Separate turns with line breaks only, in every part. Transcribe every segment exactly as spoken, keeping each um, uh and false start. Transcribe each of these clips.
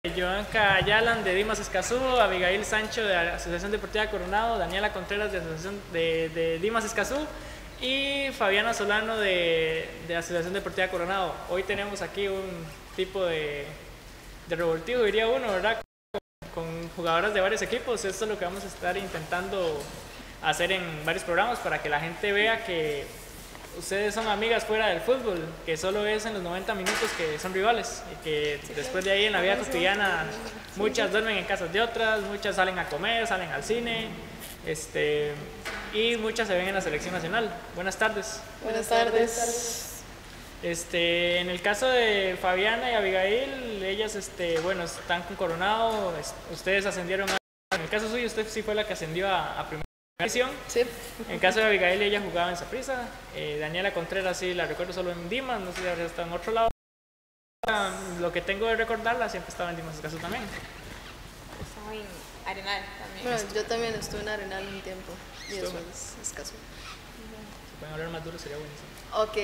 Joanca Ayalan de Dimas Escazú, Abigail Sancho de Asociación Deportiva Coronado, Daniela Contreras de Asociación de, de Dimas Escazú y Fabiana Solano de, de Asociación Deportiva Coronado. Hoy tenemos aquí un tipo de, de revoltivo, diría uno, ¿verdad? Con, con jugadoras de varios equipos. Esto es lo que vamos a estar intentando hacer en varios programas para que la gente vea que ustedes son amigas fuera del fútbol, que solo es en los noventa minutos que son rivales y que después de ahí en la vida cotidiana muchas duermen en casas de otras, muchas salen a comer, salen al cine, este, y muchas se ven en la selección nacional. Buenas tardes.
Buenas tardes.
Este, en el caso de Fabiana y Abigail, ellas este, bueno, están con Coronado, ustedes ascendieron a, en el caso suyo usted sí fue la que ascendió a, a primera división.
Sí.
En el caso de Abigail, ella jugaba en Saprissa. Eh, Daniela Contreras sí la recuerdo solo en Dimas, no sé si ahora está en otro lado. Lo que tengo de recordarla, siempre estaba en Dimas Escazú también.
Estaba en Arenal también.
Bueno, yo también estuve en Arenal un tiempo y
Estuvo.
después Escazú.
Si pueden hablar más duro sería buenísimo.
Ok.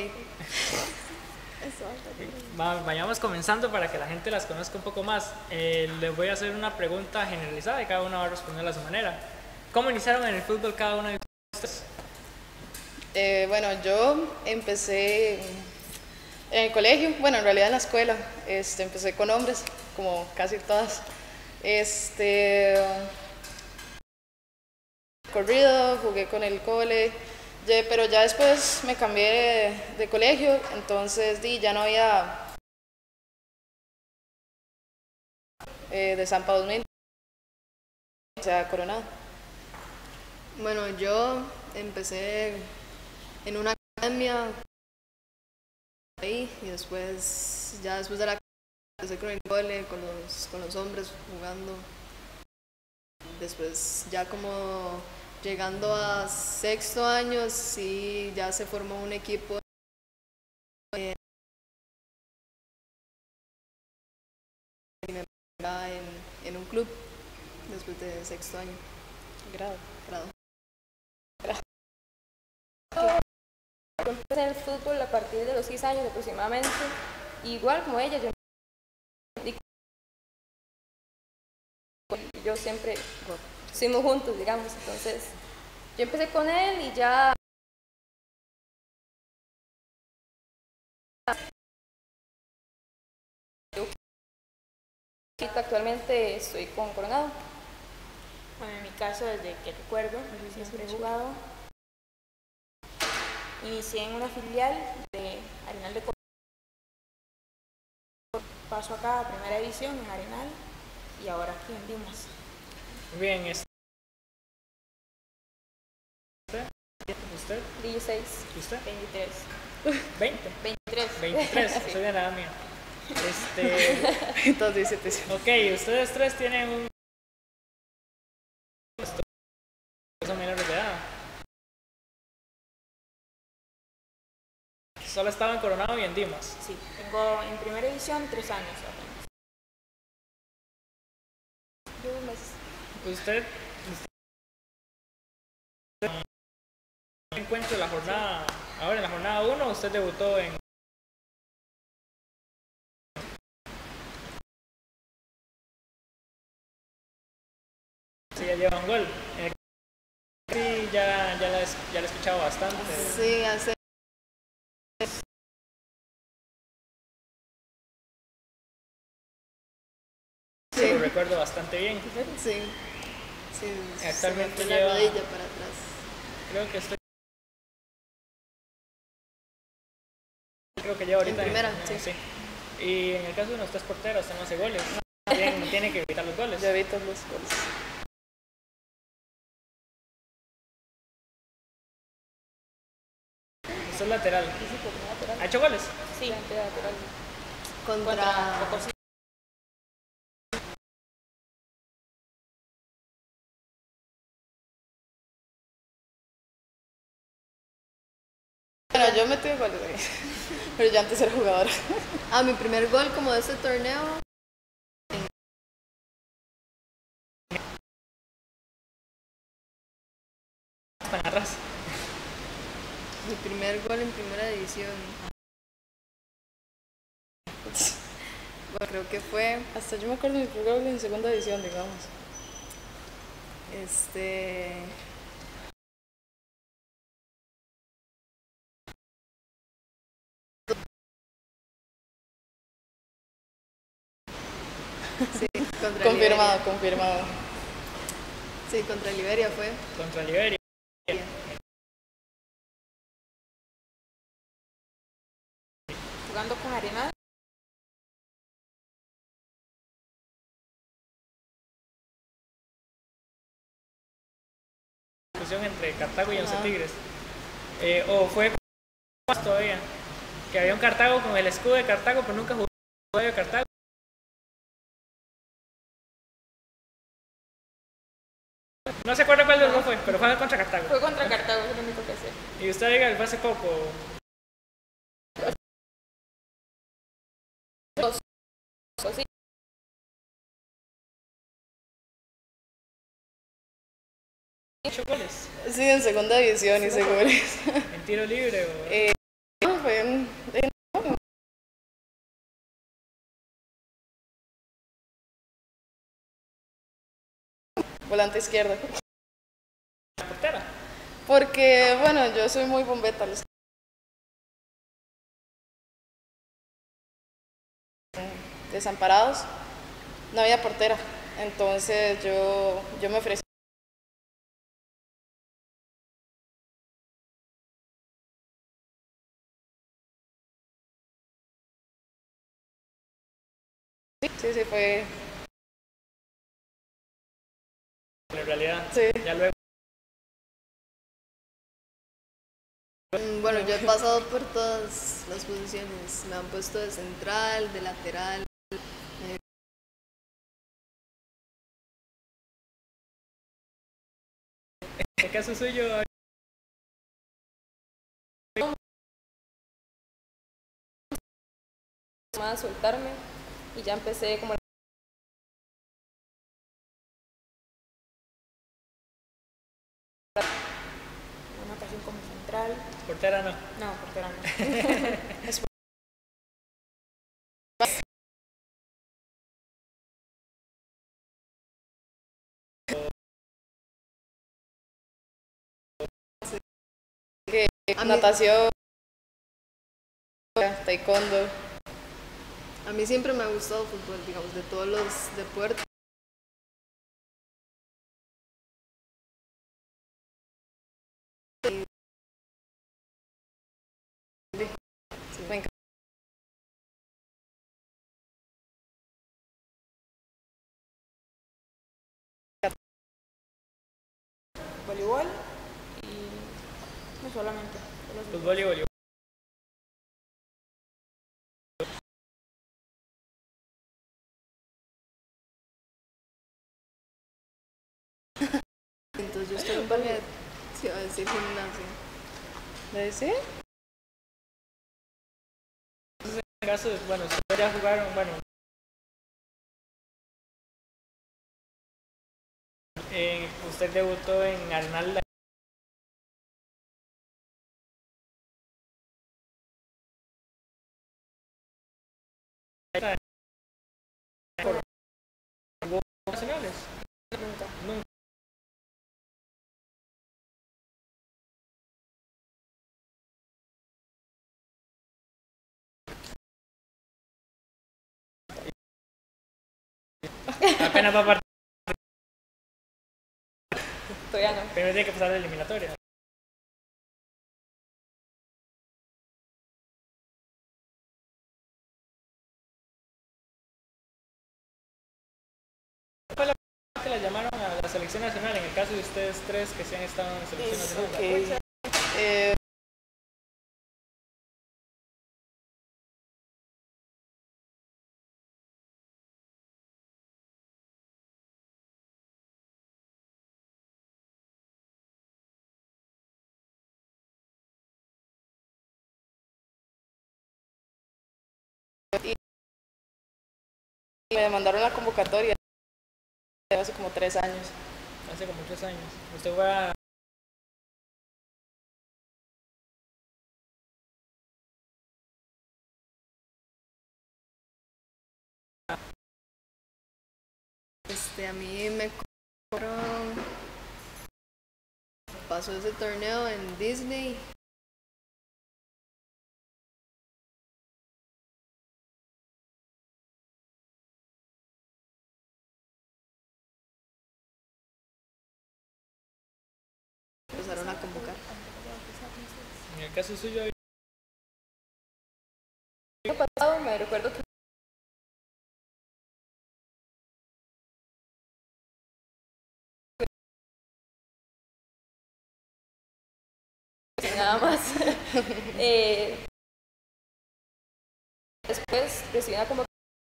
Va, vayamos comenzando para que la gente las conozca un poco más. Eh, les voy a hacer una pregunta generalizada y cada uno va a responderla a su manera. ¿Cómo iniciaron en el fútbol cada uno de ustedes?
Eh, bueno, yo empecé en el colegio, bueno, en realidad en la escuela. Este, empecé con hombres, como casi todas. Este, corrido, jugué con el cole, ya- pero ya después me cambié de, de colegio, entonces di, ya no había eh, de Zampa dos mil, o sea, Coronado. Bueno, yo empecé en una academia ahí y después, ya después de la empecé con el cole, con los, con los hombres jugando. Después ya como llegando a sexto año, sí, ya se formó un equipo eh, y me metí en, en un club después de sexto año.
Grado.
Grado.
Yo empecé el fútbol a partir de los seis años aproximadamente. Igual como ella, yo, yo siempre fuimos juntos, digamos. Entonces, yo empecé con él y ya actualmente estoy con Coronado. Bueno, en mi caso, desde que recuerdo, siempre he jugado. Inicié en una filial de Arenal de Coronado. Paso acá a primera división en Arenal y ahora aquí en Dimas.
Muy bien, este, ¿usted?
dieciséis,
¿Y usted?
veintitrés.
¿veinte?
veintitrés.
veintitrés,
Sí.
soy de la edad mía. Este,
Entonces diecisiete.
ok, ustedes tres tienen un... son menores de edad. Solo estaba en Coronado y en Dimas.
Sí, tengo en primera división tres años apenas. Yo un mes.
Usted, usted encuentra la jornada, ahora en la jornada uno, usted debutó en... Sí, ya lleva un gol. En el... Sí, ya, ya, la, he- ya la he escuchado bastante.
Sí, hace
Sí, lo recuerdo bastante bien.
sí, sí, se
Actualmente
me fue
lleva-
la rodilla para atrás.
Creo que estoy... Creo que lleva ahorita
En primera, sí.
Y en el caso de nuestras porteras, usted no hace goles. Bien, tiene que evitar los goles.
Yo evito los goles.
Usted es lateral. ¿Ha hecho goles?
Sí, lateral.
Contra,
Contra Pocos.
Bueno, yo metí goles ahí, pero yo antes era jugadora. Ah, mi primer gol como de este torneo.
Están atrás.
Mi primer gol en primera división. Bueno, creo que fue, hasta yo me acuerdo de mi primer gol en segunda división, digamos. Este... Sí, contra confirmado, Liberia. confirmado. Sí, contra Liberia fue.
Contra Liberia.
Jugando con Arenal.
Discusión entre Cartago y Once Tigres. Eh, o fue más todavía. Que había un Cartago con el escudo de Cartago, pero nunca jugó de Cartago. No se acuerda cuál de los dos fue, pero fue contra Cartago.
Fue contra Cartago, es lo único que sé.
Y usted diga, fue hace poco.
Dos. Dos, sí.
¿Ocho goles?
Sí, en segunda división hice goles.
¿En tiro libre o...?
Eh, fue en, en... volante izquierda.
¿La portera?
Porque, bueno, yo soy muy bombeta. Los... desamparados, no había portera. Entonces yo, yo me ofrecí. Sí, sí, fue.
En realidad,
sí.
Ya luego.
Bueno, yo he pasado por todas las posiciones. Me han puesto de central, de lateral. Eh...
En el caso suyo.
A soltarme y ya empecé como una ocasión como central.
Portera no.
No, portera no.
que natación, taekwondo. A mí siempre me ha gustado el fútbol, digamos, de todos los deportes. Sí, me encanta.
Voleibol y no solamente.
Fútbol y voleibol.
Entonces yo estoy en ballet, sí, a decir gimnasia. ¿De decir?
Entonces, en caso, bueno, si ya jugaron, bueno. Eh, usted debutó en Arenal. ¿Nacionales?
Nunca.
Nunca. Apenas va a partir.
Todavía no.
Pero tiene que pasar la eliminatoria. ¿Cuál fue la vez que la llamaron a la selección nacional? En el caso de ustedes tres que se han estado en la selección nacional.
Okay. Eh, y me mandaron la convocatoria hace como tres años.
Hace como tres años. Usted fue a
Este, a mí me compraron, pasó ese torneo en Disney. Empezaron a convocar.
En el caso suyo,
El año pasado me recuerdo que nada más. eh, después recibí una convocatoria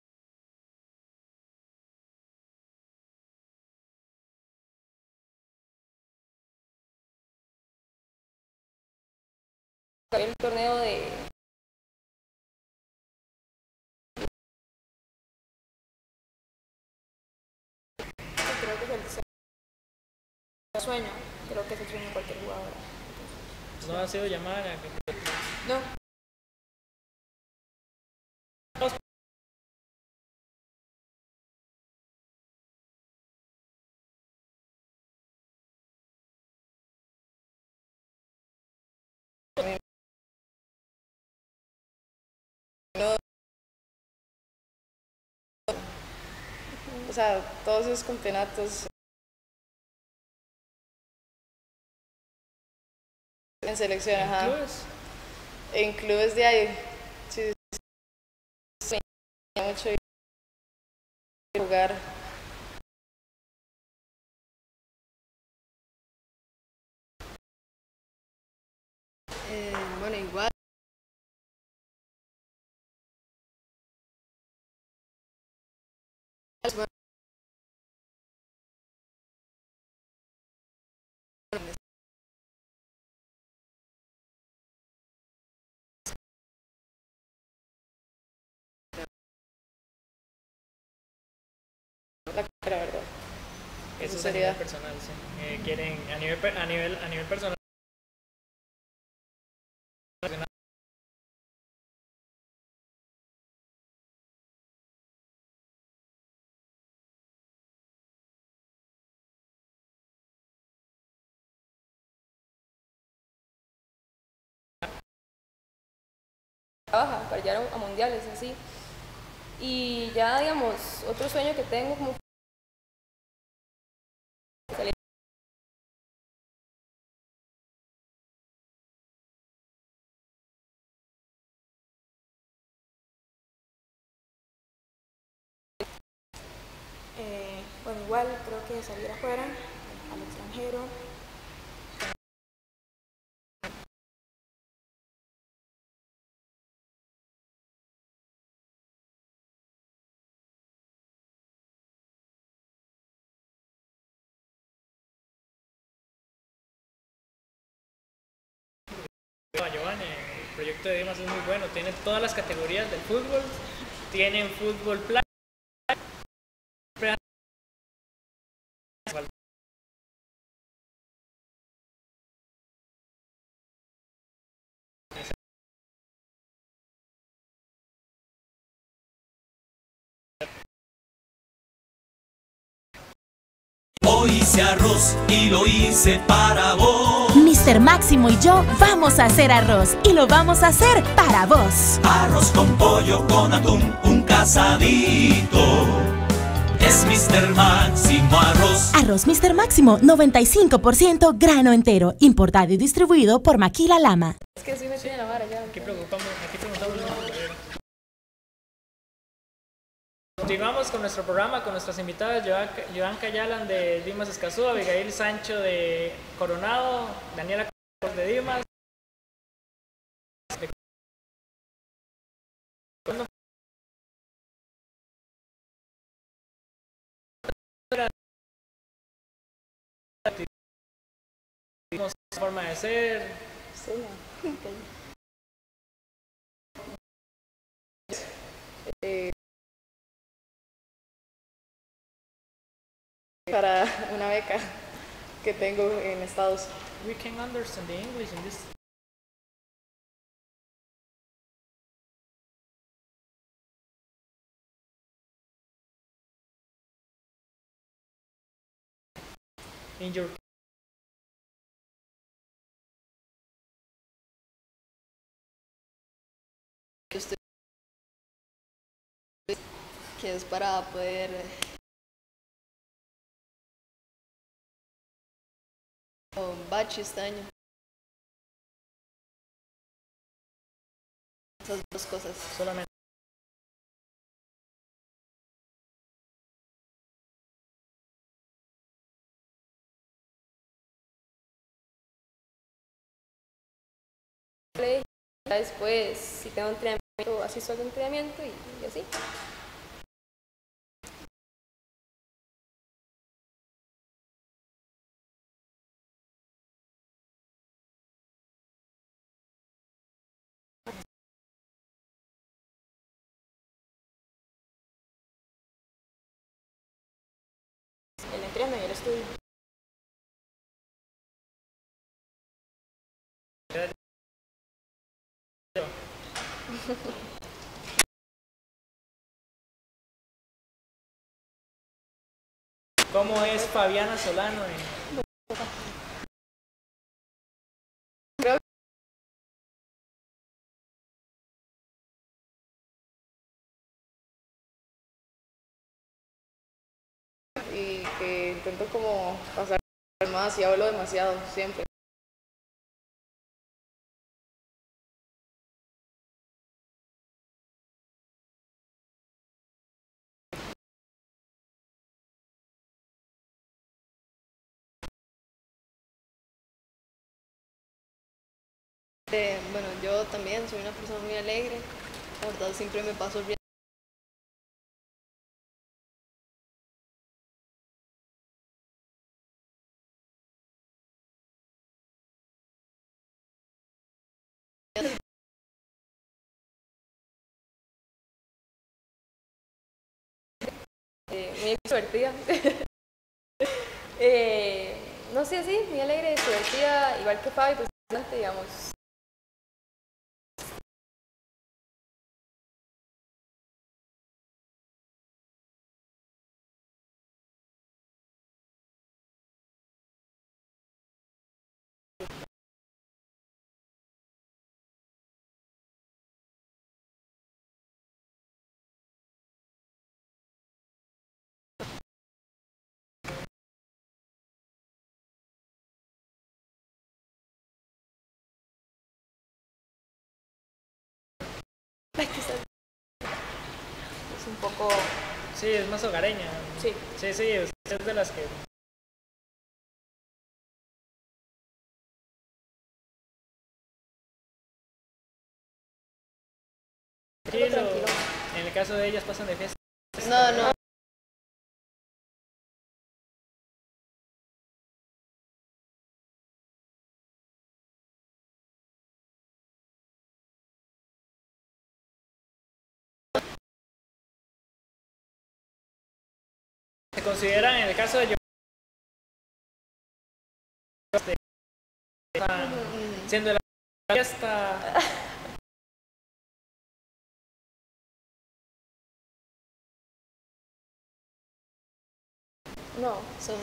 el torneo de creo que es el sueño, creo que es el sueño de cualquier jugador.
no ha sido llamada.
No.
O sea, todos esos campeonatos en selección, ajá.
¿Clubes?
En clubes de ahí, sí, sí, mucho ir a jugar. Eh, bueno, igual. Bueno, la carrera, ¿verdad?
Eso
Eso
es
sería.
a nivel personal, sí. Eh, quieren, a nivel, per- a nivel, a nivel personal.
Trabaja para llegar a mundiales así. Y ya digamos, otro sueño que tengo como salir eh, bueno, igual creo que salir afuera, al extranjero.
Giovanni, el proyecto de Dimas es muy bueno, tiene todas las categorías del fútbol, tienen fútbol playa,
Hoy hice arroz y lo hice para vos.
Mister Máximo y yo vamos a hacer arroz y lo vamos a hacer para vos.
Arroz con pollo, con atún, un casadito. Es Mister Máximo Arroz.
Arroz Mister Máximo, noventa y cinco por ciento grano entero, importado y distribuido por Maquila Lama.
Es que sí me tiene la vara ya.
aquí preocupamos, aquí preguntamos a compañero. Continuamos con nuestro programa con nuestras invitadas Joanca Yalan de Dimas Escazú, Abigail Sancho de Coronado, Daniela de Dimas. Forma de ser.
Sí, okay.
Eh, para una beca que tengo en Estados.
We can understand the English in this in your
que es para poder un bache este año. Esas dos cosas.
solamente?
Ya después, si tengo entrenamiento, así solo entrenamiento y, y así. El entreno y el estudio.
¿Cómo es Fabiana Solano en
Y que intento como pasar más y hablo demasiado siempre. Eh, bueno, yo también soy una persona muy alegre, la verdad siempre me paso bien.
Eh, muy extrovertida. eh, no sé, sí, muy alegre, extrovertida, igual que Fabi, pues bastante, digamos. Es un poco,
Sí, es más hogareña.
sí.
Sí, sí, es es de las que tranquilo.
tranquilo.
En el caso de ellas pasan de fiesta.
No, no.
Se consideran en el caso de yo este, están siendo la fiesta.
No,
Son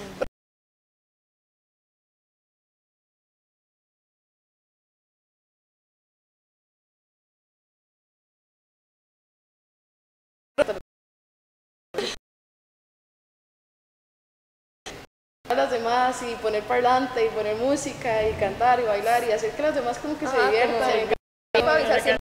a las demás y poner parlante y poner música y cantar y bailar y hacer que los demás como que se
Ajá,
diviertan.
como- y Fabi, o sea, siempre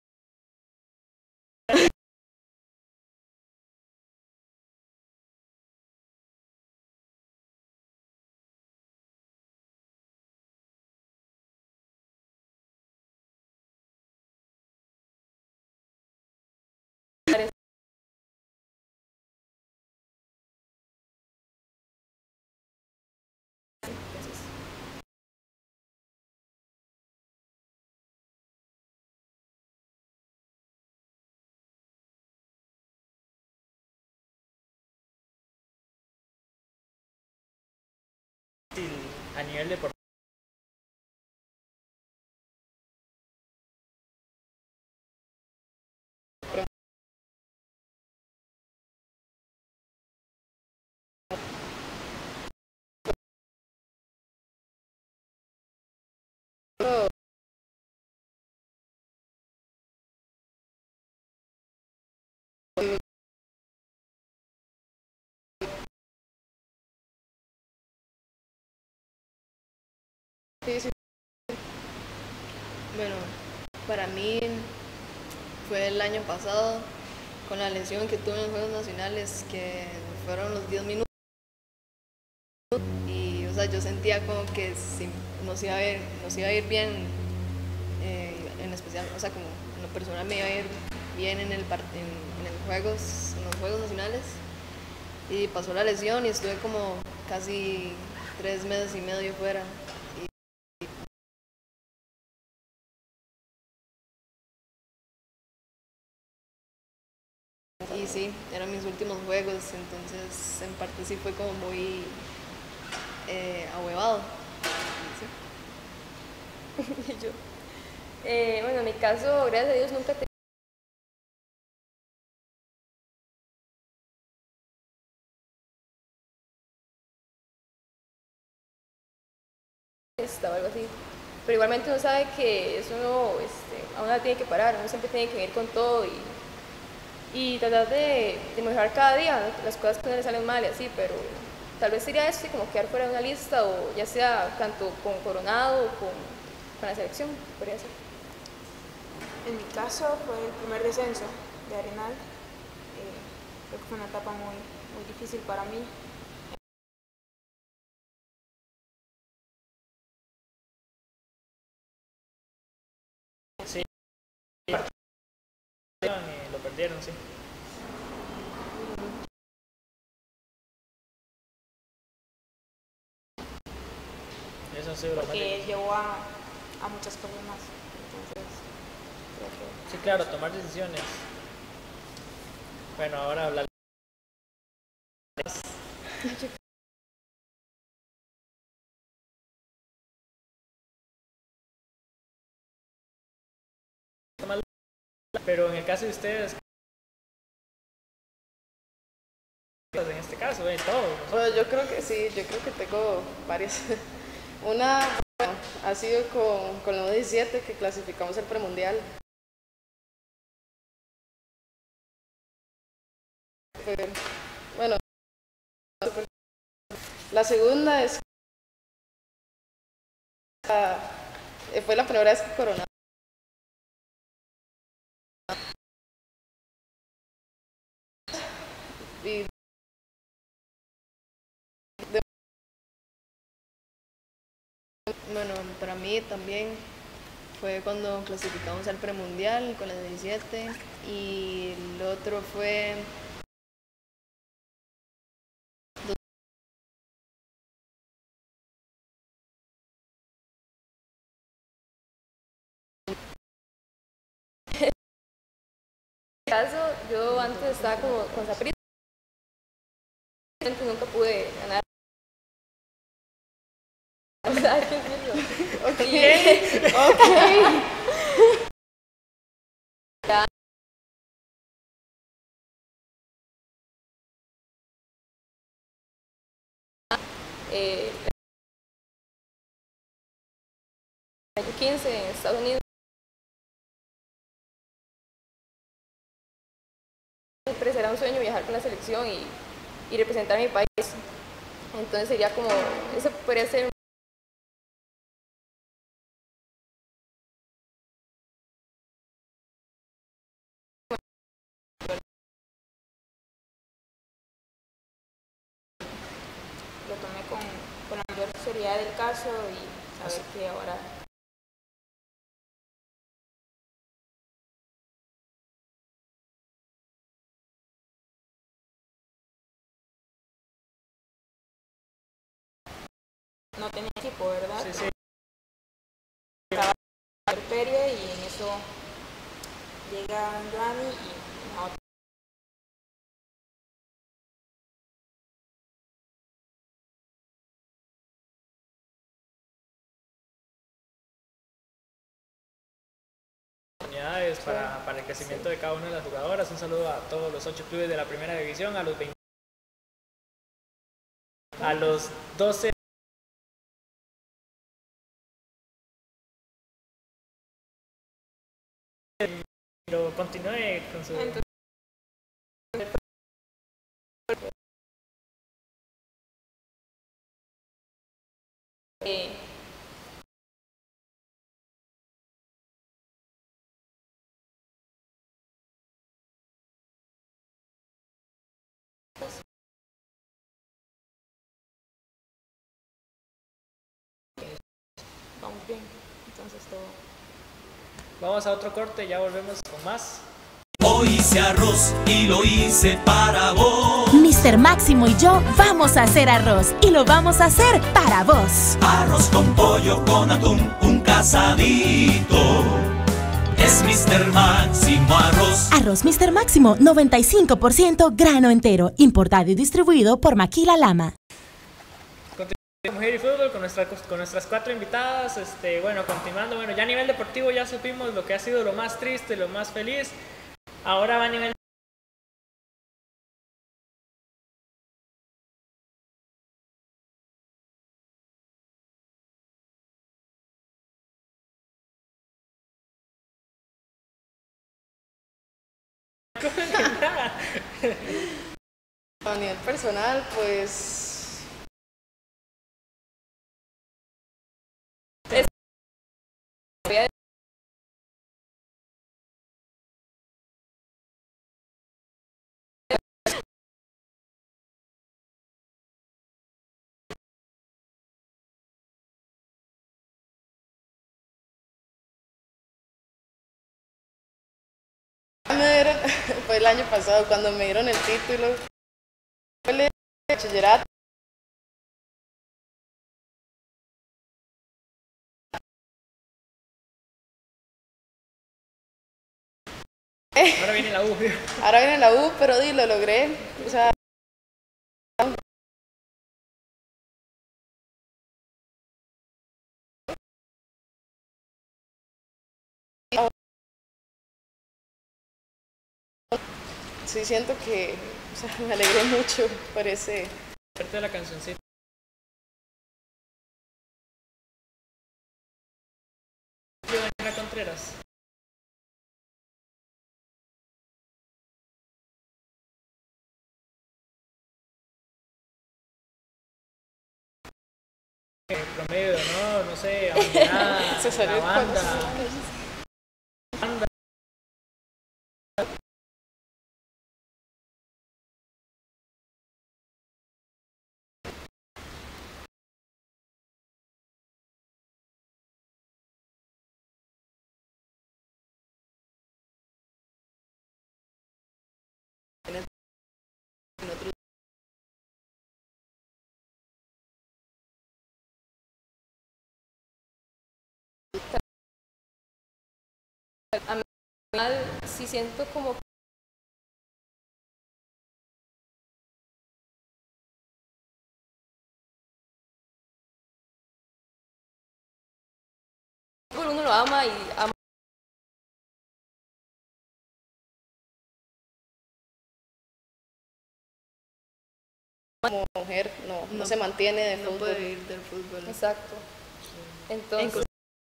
A nivel deportivo.
Sí, sí. Bueno, para mí fue el año pasado con la lesión que tuve en los Juegos Nacionales, que fueron los diez minutos. Y, o sea, yo sentía como que si nos iba a ir, nos iba a ir bien, eh, en especial, o sea, como en lo personal me iba a ir bien en, el part en, en, el juegos, en los Juegos Nacionales. Y pasó la lesión y estuve como casi tres meses y medio fuera. Y, y sí, eran mis últimos juegos, entonces en parte sí fue como muy eh, ahuevado.
Sí. Yo, eh, bueno, en mi caso, gracias a Dios, nunca te o algo así, pero igualmente uno sabe que eso no, este, a uno tiene que parar, uno siempre tiene que ir con todo y, y tratar de, de mejorar cada día, ¿no? Las cosas que no le salen mal y así, pero tal vez sería esto y como quedar fuera de una lista, o ya sea tanto con Coronado o con, con la selección, podría ser.
En mi caso fue el primer descenso de Arenal, eh, creo que fue una etapa muy, muy difícil para mí.
Sí, y lo perdieron, sí. Eso sí,
porque llevó a, a muchas cosas más. Entonces, creo que...
sí, claro, tomar decisiones. Bueno, ahora hablar. Pero en el caso de ustedes, en este caso, eh, todo.
Bueno, yo creo que sí, yo creo que tengo varias. Una, bueno, ha sido con, con la U diecisiete, que clasificamos el premundial. Bueno, la segunda es uh, fue la primera vez que Coronado. Y de, bueno, para mí también fue cuando clasificamos al premundial con la diecisiete, y el otro fue
En mi caso, yo antes estaba como con Saprissa, nunca pude ganar. O sea, ¿qué es eso?
Ok, ok.
Eh, quince en Estados Unidos. Siempre será un sueño viajar con la selección y, y representar a mi país. Entonces sería como, eso podría ser
lo tomé con, con la mayor seriedad del caso y saber que ahora... no tenía equipo, ¿verdad?
Sí, sí.
Estaba en la feria y en eso llega Joanny y no.
Oportunidades para, para el crecimiento de cada una de las jugadoras. Un saludo a todos los ocho clubes de la primera división, a los veinte, a los doce. Pero continúe con su...
Entonces,
eh,
bien. Entonces todo.
Vamos a otro corte, ya volvemos con más.
Hoy hice arroz y lo hice para vos.
Mister Máximo y yo vamos a hacer arroz y lo vamos a hacer para vos.
Arroz con pollo, con atún, un casadito. Es Mister Máximo Arroz.
Arroz Mister Máximo, noventa y cinco por ciento grano entero, importado y distribuido por Maquila Lama.
Mujer y fútbol con, nuestra, con nuestras cuatro invitadas, este, bueno, continuando, bueno, ya a nivel deportivo ya supimos lo que ha sido lo más triste, lo más feliz, ahora va a nivel
A nivel personal, pues me dieron, fue el año pasado cuando me dieron el título, fue el bachillerato.
ahora viene la U.
Ahora viene la U, pero di, lo logré. O sea, sí siento que, o sea, me alegré mucho por ese.
Parte de la cancioncita. Daniela Contreras. Eh, promedio, no, no sé, abandonada,
Se salió
la
el
banda.
corazón.
banda.
A mí sí siento como uno lo ama y ama.
Como mujer no, no, no se mantiene de
no
fútbol.
puede vivir del fútbol.
Exacto. Entonces,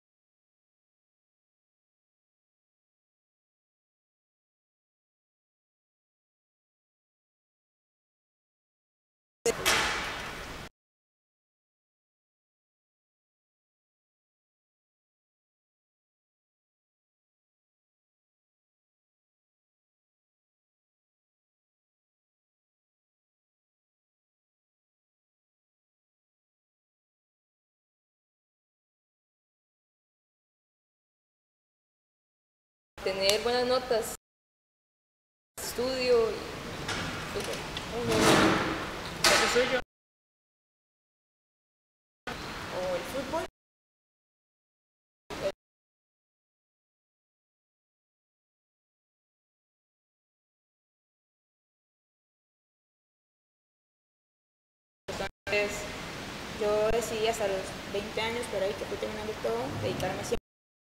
tener buenas notas, estudio y fútbol.
¿Qué es suyo?
O el fútbol. Entonces, yo decidí hasta los veinte años, por ahí que fui terminando todo, dedicarme siempre.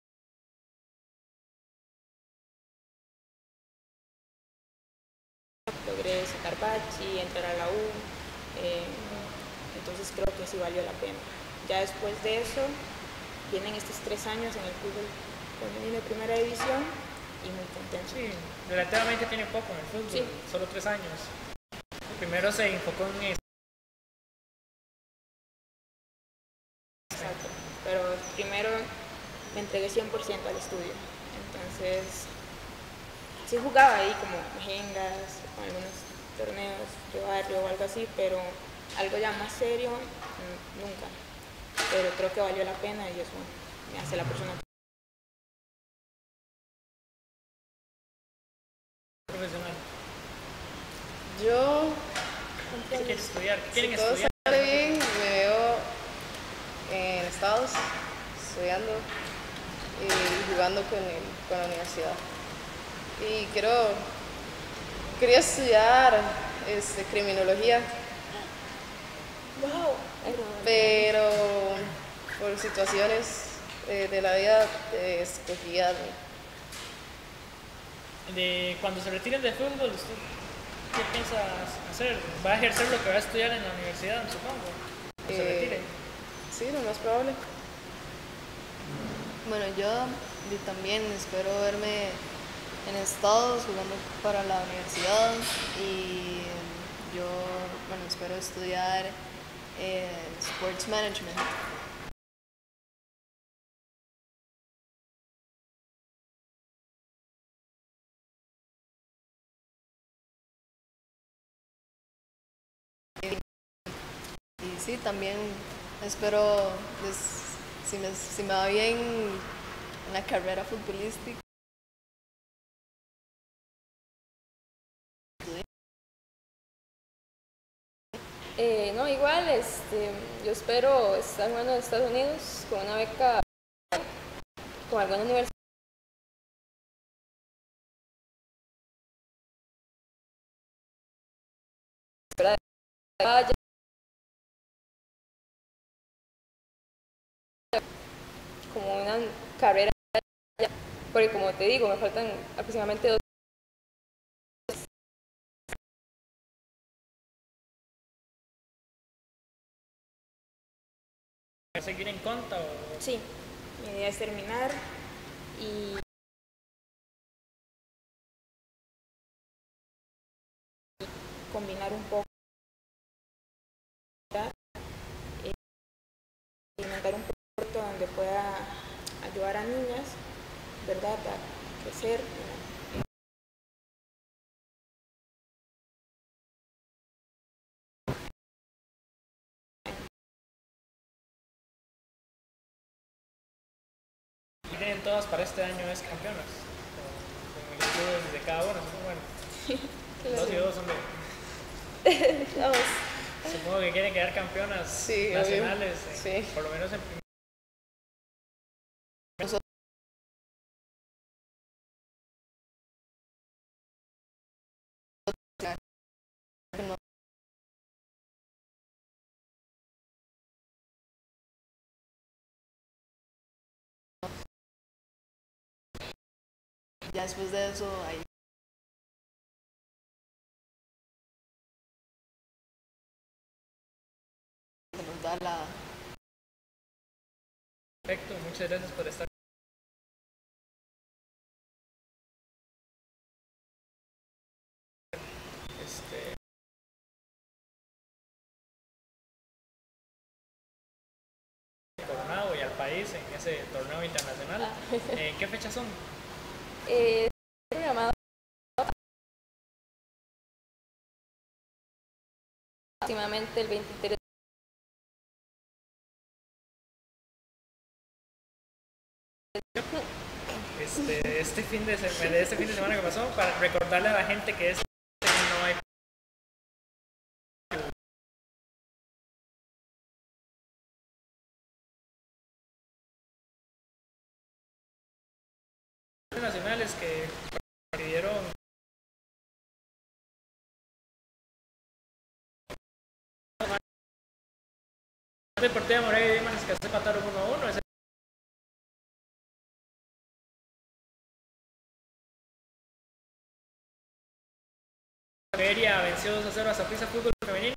Logré sacar bachi, entrar a la U, eh, entonces creo que sí valió la pena. Ya después de eso, vienen estos tres años en el fútbol femenino de primera división y muy contento.
Sí, relativamente tiene poco en el fútbol,
Sí.
solo tres años. Primero se enfocó en eso.
Exacto. Pero primero me entregué cien por ciento al estudio. Entonces, sí jugaba ahí como mejengas, con algunos torneos de barrio o algo así, pero algo ya más serio, nunca. Pero creo que valió la pena y es bueno. me hace la persona
profesional.
Yo,
¿Qué quieren estudiar? ¿Qué
si
quieren
todo
estudiar?
sale bien, me veo en Estados estudiando y jugando con, el, con la universidad. Y quiero, quería estudiar este, criminología,
Wow.
pero por situaciones eh, de la vida eh, escogí a
De cuando se retiren de fútbol, ¿usted qué piensa hacer? ¿Va a ejercer lo que va a estudiar en la universidad, supongo? ¿O se
Eh,
retire?
Sí, lo más probable. Bueno, yo y también espero verme en Estados jugando para la universidad y yo, bueno, espero estudiar eh, Sports Management. Y sí, también espero, pues, si, me, si me va bien en la carrera futbolística.
Eh, no, igual, este, yo espero estar jugando en Estados Unidos con una beca con alguna universidad. Como una carrera, porque como te digo, me faltan aproximadamente dos.
¿Va a seguir en conta o...?
Sí, mi idea es terminar y combinar un poco, eh, inventar un proyecto donde pueda ayudar a niñas, ¿verdad?, a crecer.
Tienen todas para este año es campeonas, con, con el estudio de cada una, bueno, dos y dos son de...
Vamos.
Supongo que quieren quedar campeonas
Sí,
nacionales,
obvio.
en-
Sí.
por lo menos en primer.
Ya después de eso, ahí se nos da la...
Perfecto, muchas gracias por estar. Este, Coronado y al país en ese torneo internacional. ¿En qué fechas son?
Eh, programado aproximadamente el veintitrés.
Este, este fin de semana, este fin de semana que pasó, para recordarle a la gente que este no hay nacionales que pidieron Deportiva Morelia y Dimas Escazú empataron uno a uno. Ese Feria venció dos a cero a Saprissa Fútbol Femenino.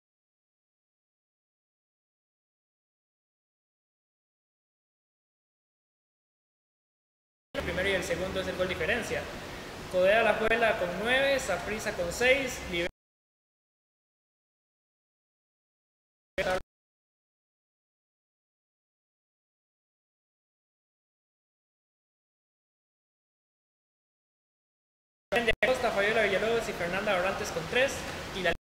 El primero y el segundo es el gol diferencia. Codea La Juela con nueve, Saprissa con seis, de Acosta, Fabiola Villalobos y Fernanda Orantes con tres, y la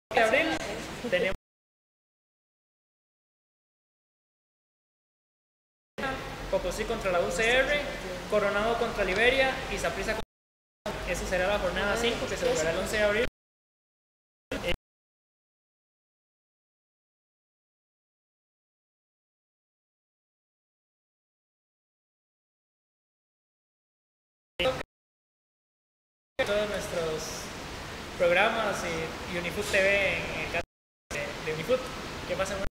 de abril tenemos Pocosí contra la U C R, Coronado contra Liberia y Saprissa contra... Eso será la jornada cinco que se jugará el once de abril. Todos nuestros programas y, y Unifood T V en el caso de, de Unifood. Que pasen